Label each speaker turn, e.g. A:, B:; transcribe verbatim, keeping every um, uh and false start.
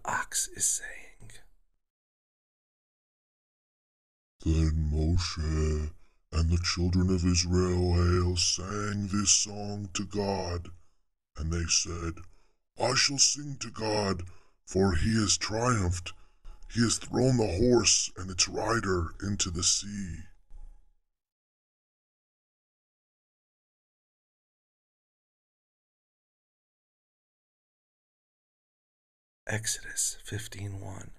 A: ox is saying.
B: Then Moshe and the children of Israel sang this song to God, and they said, I shall sing to God, for he has triumphed. He has thrown the horse and its rider into the sea.
A: Exodus fifteen one.